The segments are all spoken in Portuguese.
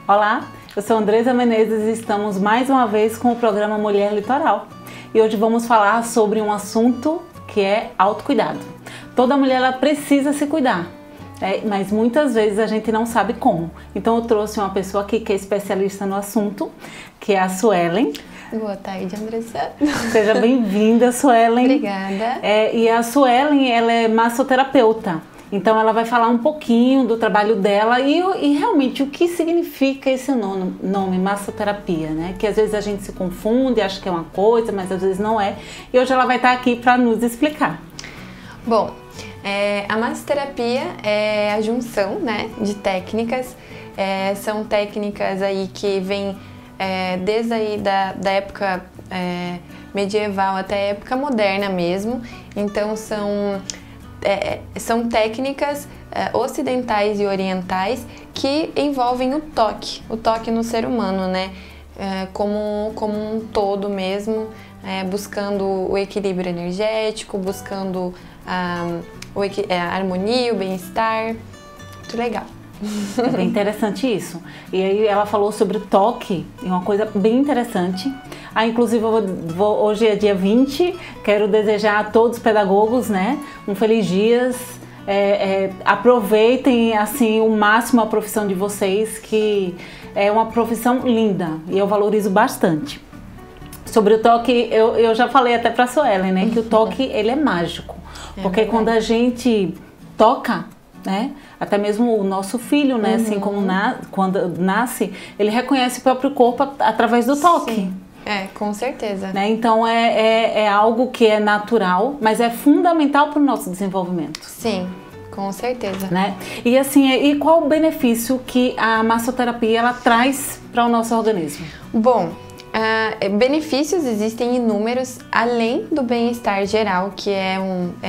Olá, eu sou Andresa Menezes e estamos mais uma vez com o programa Mulher Litoral. E hoje vamos falar sobre um assunto que é autocuidado. Toda mulher ela precisa se cuidar, mas muitas vezes a gente não sabe como. Então eu trouxe uma pessoa aqui que é especialista no assunto, que é a Suelen. Boa tarde, Andressa. Seja bem-vinda, Suelen. Obrigada. E a Suelen, ela é massoterapeuta. Então ela vai falar um pouquinho do trabalho dela e realmente o que significa esse nome massoterapia, né? Que às vezes a gente se confunde, acha que é uma coisa, mas às vezes não é. E hoje ela vai estar aqui para nos explicar. Bom, a massoterapia é a junção, né, de técnicas. São técnicas aí que vêm desde aí da época medieval até a época moderna mesmo. Então são técnicas ocidentais e orientais que envolvem o toque no ser humano, né? Como um todo mesmo, buscando o equilíbrio energético, buscando a harmonia, o bem-estar. Muito legal. É bem interessante isso. E aí ela falou sobre o toque, e uma coisa bem interessante. Inclusive hoje é dia 20, quero desejar a todos os pedagogos, né, um feliz dias. Aproveitem assim o máximo a profissão de vocês, que é uma profissão linda e eu valorizo bastante. Sobre o toque, eu já falei até para a Suelen, né, que o toque ele é mágico, porque quando a gente toca, né, até mesmo o nosso filho, né, assim como quando nasce, ele reconhece o próprio corpo através do toque. Sim. Com certeza. Né? Então é algo que é natural, mas é fundamental para o nosso desenvolvimento. Sim, com certeza. Né? E assim, e qual o benefício que a massoterapia ela traz para o nosso organismo? Bom, benefícios existem inúmeros, além do bem-estar geral, que é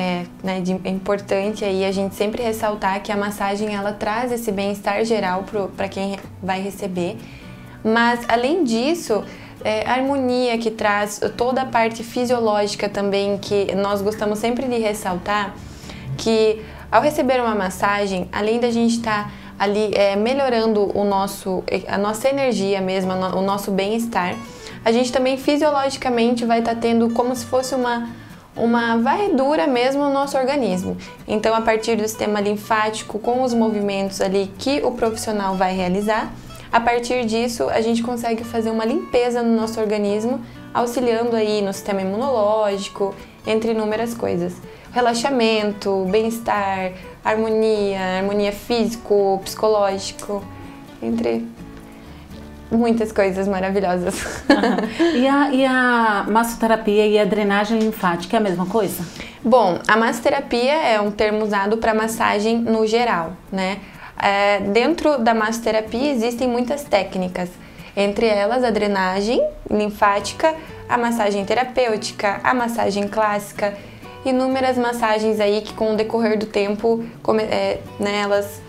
importante aí a gente sempre ressaltar que a massagem ela traz esse bem-estar geral para quem vai receber. Mas além disso, a harmonia que traz, toda a parte fisiológica também, que nós gostamos sempre de ressaltar, que ao receber uma massagem, além da gente estar ali melhorando a nossa energia mesmo, o nosso bem-estar, a gente também fisiologicamente vai estar tendo como se fosse uma varredura mesmo no nosso organismo. Então, a partir do sistema linfático, com os movimentos ali que o profissional vai realizar, a partir disso, a gente consegue fazer uma limpeza no nosso organismo, auxiliando aí no sistema imunológico, entre inúmeras coisas. Relaxamento, bem-estar, harmonia físico, psicológico, entre muitas coisas maravilhosas. E a massoterapia e a drenagem linfática é a mesma coisa? Bom, a massoterapia é um termo usado para massagem no geral, né? Dentro da massoterapia existem muitas técnicas, entre elas a drenagem linfática, a massagem terapêutica, a massagem clássica, inúmeras massagens aí que com o decorrer do tempo elas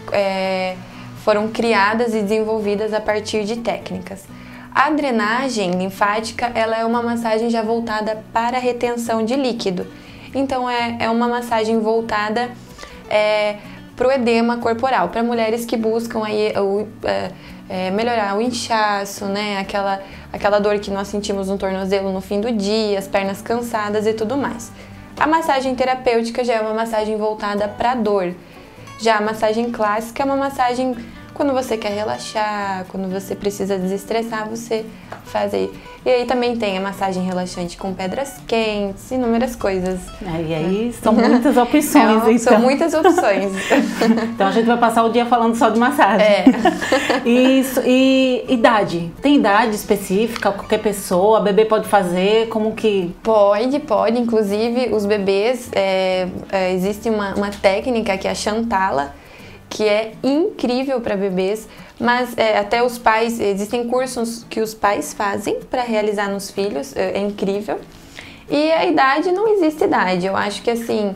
foram criadas e desenvolvidas a partir de técnicas. A drenagem linfática ela é uma massagem já voltada para a retenção de líquido, então é uma massagem voltada para o edema corporal, para mulheres que buscam aí melhorar o inchaço, né? Aquela dor que nós sentimos no tornozelo no fim do dia, as pernas cansadas e tudo mais. A massagem terapêutica já é uma massagem voltada para a dor. Já a massagem clássica é uma massagem quando você quer relaxar, quando você precisa desestressar, você faz aí. E aí também tem a massagem relaxante com pedras quentes, inúmeras coisas. E aí são muitas opções, então. São muitas opções. Então a gente vai passar o dia falando só de massagem. Isso, e idade? Tem idade específica? Qualquer pessoa, bebê pode fazer? Como que... Pode. Inclusive os bebês, existe uma técnica que é a Chantala, que é incrível para bebês, mas até os pais, existem cursos que os pais fazem para realizar nos filhos, é incrível. E a idade, não existe idade, eu acho que assim,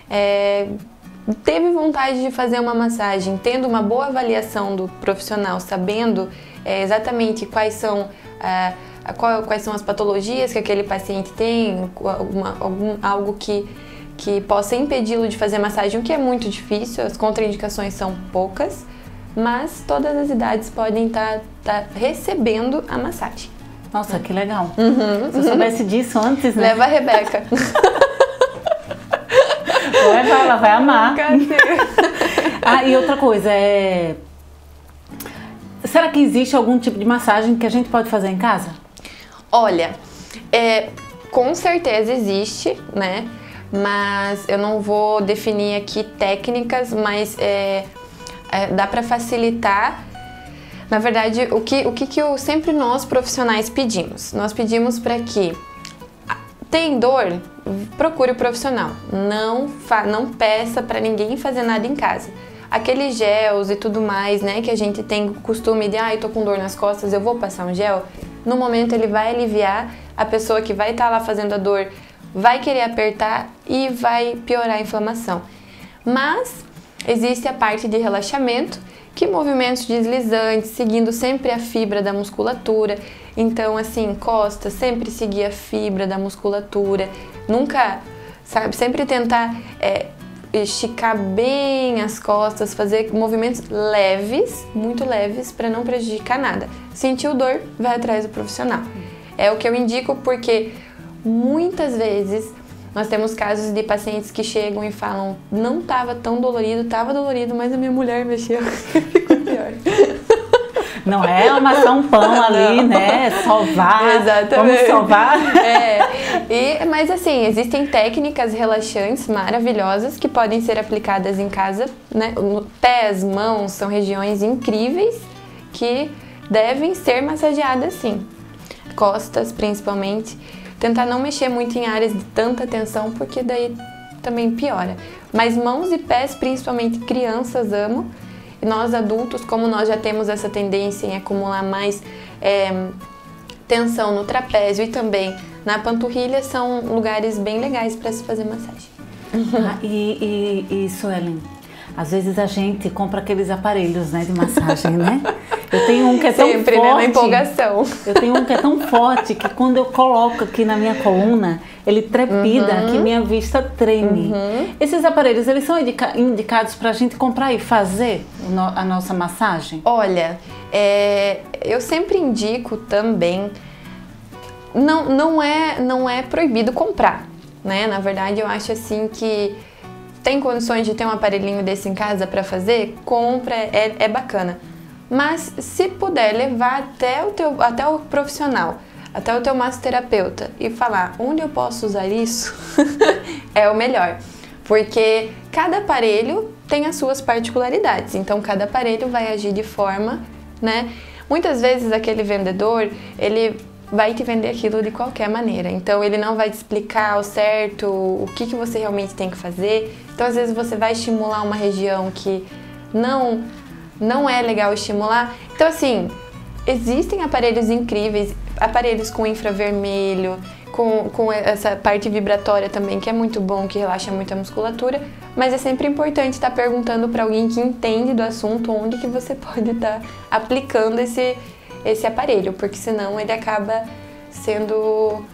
teve vontade de fazer uma massagem, tendo uma boa avaliação do profissional, sabendo exatamente quais são as patologias que aquele paciente tem, algo que possa impedi-lo de fazer massagem, o que é muito difícil, as contraindicações são poucas, mas todas as idades podem estar recebendo a massagem. Nossa, que legal. Se eu soubesse disso antes, né? Leva a Rebeca. Ela vai amar. E outra coisa, será que existe algum tipo de massagem que a gente pode fazer em casa? Olha, com certeza existe, né? Mas eu não vou definir aqui técnicas, mas dá para facilitar. Na verdade, o que sempre nós profissionais pedimos? Nós pedimos para que tem dor, procure o profissional. Não peça para ninguém fazer nada em casa. Aqueles gels e tudo mais, né, que a gente tem costume de, eu tô com dor nas costas, eu vou passar um gel. No momento ele vai aliviar, a pessoa que vai estar lá fazendo a dor vai querer apertar e vai piorar a inflamação. Mas existe a parte de relaxamento, que movimentos deslizantes, seguindo sempre a fibra da musculatura. Então, assim, costas, sempre seguir a fibra da musculatura. Nunca, sabe, sempre tentar esticar bem as costas, fazer movimentos leves, muito leves, para não prejudicar nada. Sentiu dor, vai atrás do profissional. É o que eu indico porque muitas vezes nós temos casos de pacientes que chegam e falam: não estava tão dolorido, estava dolorido, mas a minha mulher mexeu e ficou pior. Não é amassar um pão ali, né? Sovar. Exatamente. Vamos sovar. Mas assim, existem técnicas relaxantes maravilhosas que podem ser aplicadas em casa, né? Pés, mãos, são regiões incríveis que devem ser massageadas sim. Costas, principalmente. Tentar não mexer muito em áreas de tanta tensão, porque daí também piora. Mas mãos e pés, principalmente crianças, amam. E nós adultos, como nós já temos essa tendência em acumular mais tensão no trapézio e também na panturrilha, são lugares bem legais para se fazer massagem. E Suelen, às vezes a gente compra aqueles aparelhos, né, de massagem, né? Eu tenho um que é tão sempre, forte. Né, na empolgação. Eu tenho um que é tão forte que quando eu coloco aqui na minha coluna, ele trepida, que minha vista treme. Esses aparelhos, eles são indicados para a gente comprar e fazer a nossa massagem? Olha, eu sempre indico também, não é proibido comprar, né? Na verdade, eu acho assim que tem condições de ter um aparelhinho desse em casa para fazer, compra, é bacana. Mas se puder levar até o profissional, até o teu massoterapeuta e falar onde eu posso usar isso, é o melhor. Porque cada aparelho tem as suas particularidades, então cada aparelho vai agir de forma, né? Muitas vezes aquele vendedor, ele vai te vender aquilo de qualquer maneira, então ele não vai te explicar ao certo o que você realmente tem que fazer. Então às vezes você vai estimular uma região que não é legal estimular. Então assim, existem aparelhos incríveis, aparelhos com infravermelho, com essa parte vibratória também, que é muito bom, que relaxa muito a musculatura, mas é sempre importante estar perguntando para alguém que entende do assunto onde que você pode estar aplicando esse aparelho, porque senão ele acaba sendo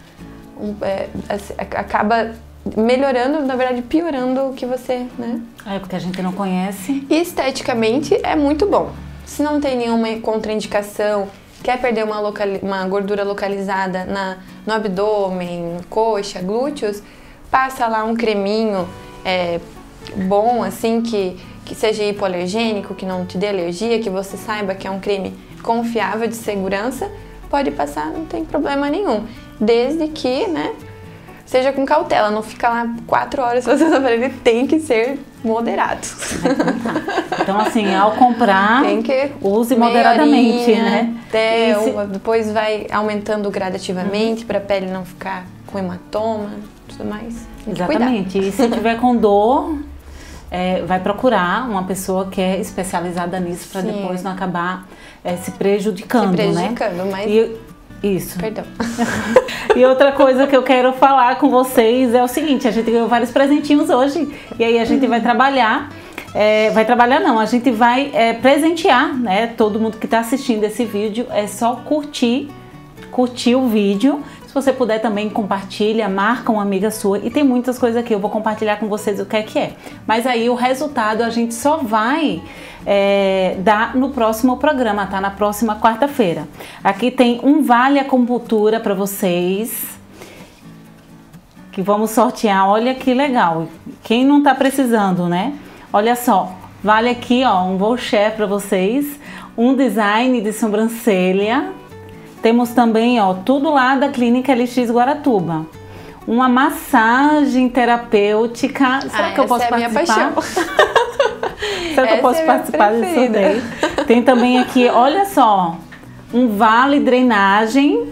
acaba melhorando, na verdade piorando o que você, né? Porque a gente não conhece. E esteticamente é muito bom. Se não tem nenhuma contraindicação, quer perder uma gordura localizada no abdômen, coxa, glúteos, passa lá um creminho bom, assim, que seja hipoalergênico, que não te dê alergia, que você saiba que é um creme confiável, de segurança, pode passar, não tem problema nenhum. Desde que, né, seja com cautela, não fica lá 4 horas fazendo aparelho, tem que ser moderado. Então, assim, ao comprar, use moderadamente, né? Depois vai aumentando gradativamente para a pele não ficar com hematoma, tudo mais. Exatamente. E se tiver com dor, vai procurar uma pessoa que é especializada nisso para depois não acabar se prejudicando, né? Mas... Isso. Perdão. E outra coisa que eu quero falar com vocês é o seguinte: a gente ganhou vários presentinhos hoje e aí a gente vai trabalhar. A gente vai presentear, né? Todo mundo que está assistindo esse vídeo, é só curtir o vídeo. Se você puder também compartilha, marca uma amiga sua, e tem muitas coisas aqui, eu vou compartilhar com vocês o que é. Mas aí o resultado a gente só vai dar no próximo programa, tá? Na próxima quarta-feira. Aqui tem um vale acupuntura para vocês, que vamos sortear. Olha que legal. Quem não tá precisando, né? Olha só, vale aqui, ó, um voucher para vocês, um design de sobrancelha. Temos também, ó, tudo lá da Clínica LX Guaratuba. Uma massagem terapêutica. Será que eu posso participar? Será que eu posso participar desse sorteio? Tem também aqui, olha só, um vale drenagem.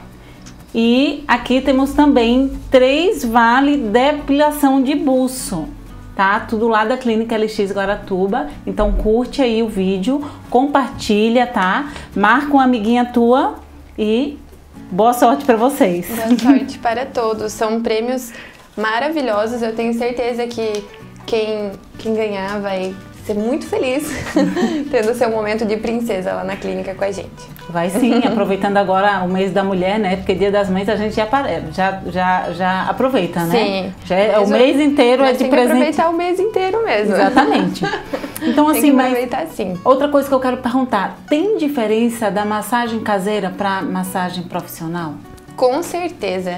E aqui temos também 3 vale depilação de buço. Tá? Tudo lá da Clínica LX Guaratuba. Então curte aí o vídeo, compartilha, tá? Marca uma amiguinha tua e boa sorte para vocês. Boa sorte para todos. São prêmios maravilhosos. Eu tenho certeza que quem ganhar vai ser muito feliz tendo seu momento de princesa lá na clínica com a gente. Vai sim, aproveitando agora o mês da mulher, né? Porque Dia das Mães a gente já aproveita, né? Sim. Já é, o mês inteiro é de presente. Aproveitar o mês inteiro mesmo. Exatamente. Então assim, tem que aproveitar sim. Outra coisa que eu quero perguntar, tem diferença da massagem caseira para massagem profissional? Com certeza.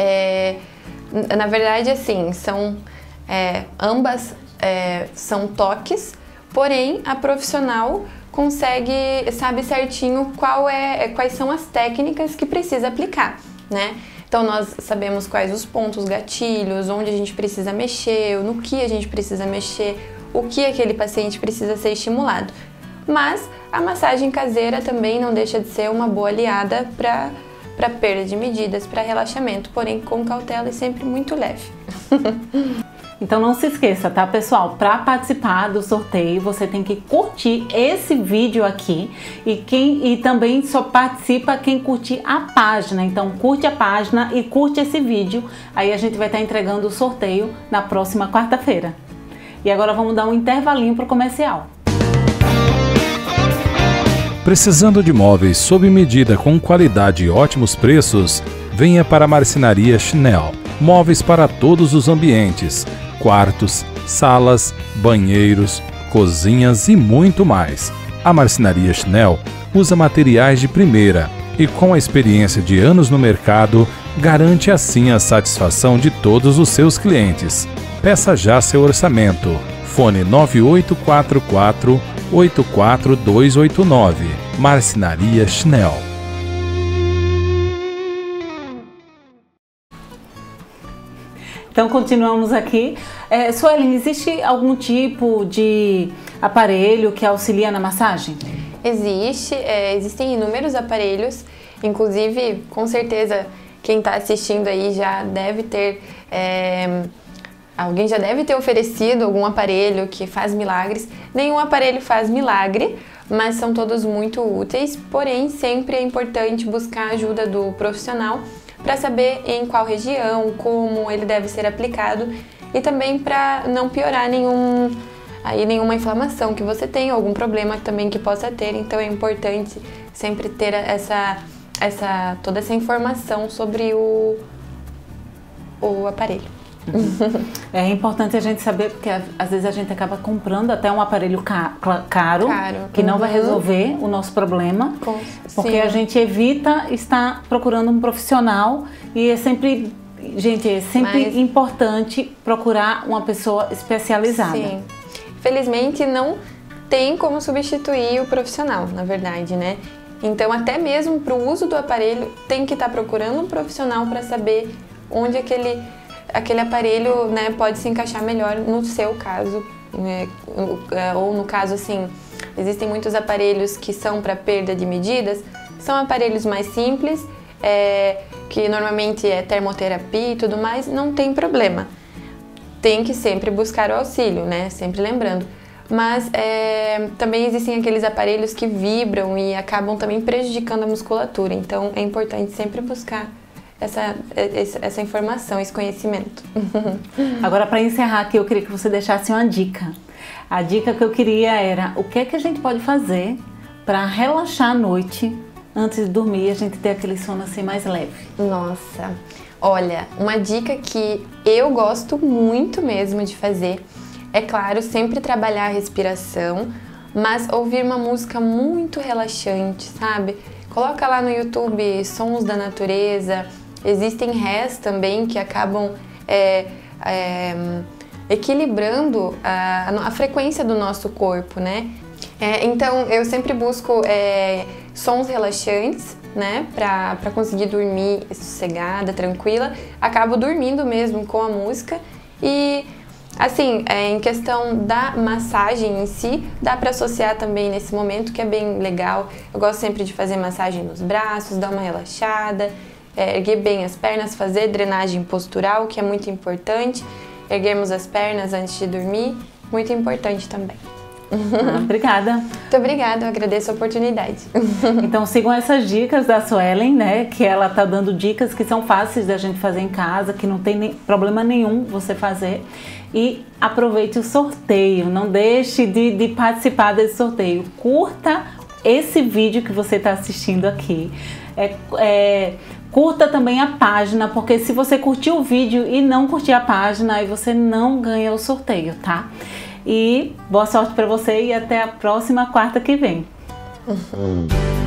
Na verdade, assim, são ambas são toques, porém a profissional sabe certinho quais são as técnicas que precisa aplicar, né? Então nós sabemos quais os pontos, gatilhos, onde a gente precisa mexer, no que a gente precisa mexer, o que aquele paciente precisa ser estimulado. Mas a massagem caseira também não deixa de ser uma boa aliada para perda de medidas, para relaxamento, porém com cautela e sempre muito leve. Então não se esqueça, tá, pessoal? Para participar do sorteio, você tem que curtir esse vídeo aqui e também só participa quem curtir a página. Então curte a página e curte esse vídeo. Aí a gente vai estar entregando o sorteio na próxima quarta-feira. E agora vamos dar um intervalinho pro comercial. Precisando de móveis sob medida com qualidade e ótimos preços? Venha para a Marcenaria Chinel. Móveis para todos os ambientes, quartos, salas, banheiros, cozinhas e muito mais. A Marcenaria Chinel usa materiais de primeira e, com a experiência de anos no mercado, garante assim a satisfação de todos os seus clientes. Peça já seu orçamento. Fone 9844 84289. Marcenaria Chinel. Então continuamos aqui. Suelen, existe algum tipo de aparelho que auxilia na massagem? Existem inúmeros aparelhos, inclusive com certeza quem está assistindo aí já deve ter, alguém já deve ter oferecido algum aparelho que faz milagres. Nenhum aparelho faz milagre, mas são todos muito úteis, porém sempre é importante buscar a ajuda do profissional para saber em qual região, como ele deve ser aplicado e também para não piorar nenhuma inflamação que você tenha, algum problema também que possa ter. Então é importante sempre ter toda essa informação sobre o aparelho. É importante a gente saber, porque às vezes a gente acaba comprando até um aparelho caro que não vai resolver o nosso problema, porque a gente evita estar procurando um profissional e é sempre importante procurar uma pessoa especializada. Sim. Felizmente não tem como substituir o profissional, na verdade, né? Então até mesmo para o uso do aparelho tem que estar procurando um profissional para saber onde aquele aparelho, né, pode se encaixar melhor no seu caso, né? Ou no caso assim, existem muitos aparelhos que são para perda de medidas, são aparelhos mais simples, que normalmente é termoterapia e tudo mais, não tem problema. Tem que sempre buscar o auxílio, né, sempre lembrando. Mas também existem aqueles aparelhos que vibram e acabam também prejudicando a musculatura, então é importante sempre buscar essa informação, esse conhecimento. Agora, para encerrar aqui, eu queria que você deixasse uma dica. A dica que eu queria era o que é que a gente pode fazer para relaxar à noite antes de dormir e a gente ter aquele sono assim mais leve. Nossa, olha, uma dica que eu gosto muito mesmo de fazer é, claro, sempre trabalhar a respiração, mas ouvir uma música muito relaxante, sabe? Coloca lá no YouTube sons da natureza, existem rés também que acabam equilibrando a frequência do nosso corpo, né? Então eu sempre busco sons relaxantes, né, pra conseguir dormir sossegada, tranquila. Acabo dormindo mesmo com a música e, assim, em questão da massagem em si, dá pra associar também nesse momento, que é bem legal. Eu gosto sempre de fazer massagem nos braços, dar uma relaxada, erguer bem as pernas, fazer drenagem postural, que é muito importante. Erguermos as pernas antes de dormir, muito importante também. Obrigada. Muito obrigada, eu agradeço a oportunidade. Então sigam essas dicas da Suelen, né? Que ela tá dando dicas que são fáceis da gente fazer em casa, que não tem problema nenhum você fazer. E aproveite o sorteio, não deixe de participar desse sorteio. Curta esse vídeo que você está assistindo aqui. Curta também a página, porque se você curtir o vídeo e não curtir a página, aí você não ganha o sorteio, tá? E boa sorte para você e até a próxima quarta que vem.